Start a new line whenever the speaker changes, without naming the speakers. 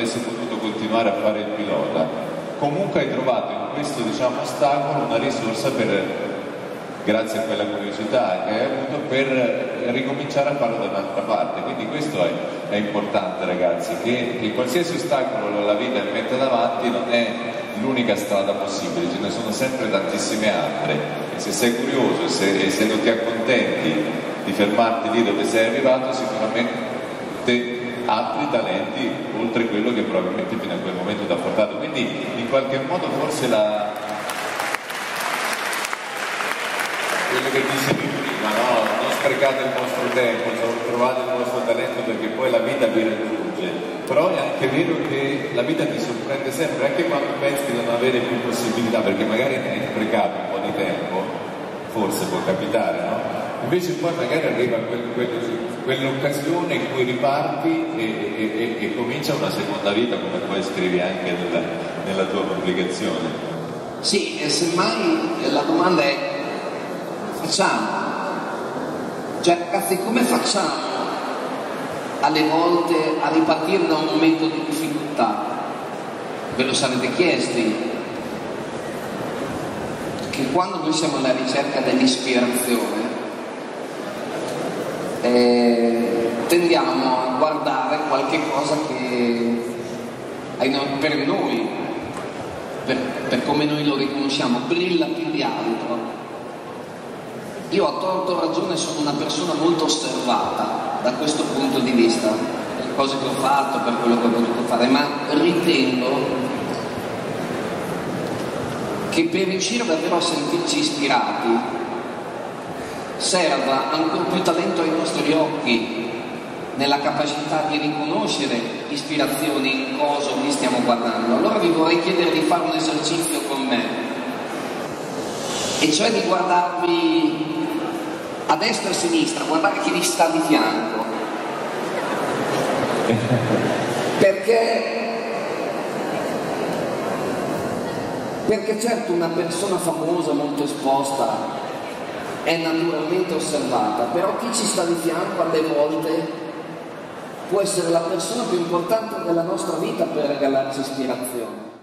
avessi potuto continuare a fare il pilota. Comunque hai trovato in questo, diciamo, ostacolo una risorsa grazie a quella curiosità che hai avuto, per ricominciare a farlo da un'altra parte. Quindi questo è importante, ragazzi, che qualsiasi ostacolo la vita mette davanti non è l'unica strada possibile, ce ne sono sempre tantissime altre, e se sei curioso e se non ti accontenti di fermarti lì dove sei arrivato, sicuramente altri talenti oltre quello che probabilmente fino a quel momento ti ha portato. Quindi in qualche modo forse quello che dicevi prima, no? Non sprecate il vostro tempo, trovate il vostro talento, perché poi la vita vi raggiunge. Però è anche vero che la vita ti sorprende sempre, anche quando pensi di non avere più possibilità, perché magari hai sprecato un po' di tempo, forse può capitare, no? Invece poi magari arriva quell'occasione in cui riparti e comincia una seconda vita, come poi scrivi anche nella tua pubblicazione.
Sì, e semmai la domanda è: facciamo? Cioè, ragazzi, come facciamo alle volte a ripartire da un momento di difficoltà? Ve lo sarete chiesti? Che quando noi siamo alla ricerca dell'ispirazione, tendiamo a guardare qualche cosa che per noi, per come noi lo riconosciamo, brilla più di altro. Io a torto o ragione sono una persona molto osservata da questo punto di vista, per le cose che ho fatto, per quello che ho potuto fare, ma ritengo che per riuscire davvero a sentirci ispirati serva ancora più talento ai nostri occhi, nella capacità di riconoscere ispirazioni in cosa che stiamo guardando. Allora vi vorrei chiedere di fare un esercizio con me, e cioè di guardarvi a destra e a sinistra, guardare chi vi sta di fianco, perché certo una persona famosa, molto esposta, è naturalmente osservata, però chi ci sta di fianco alle volte può essere la persona più importante della nostra vita per regalarci ispirazione.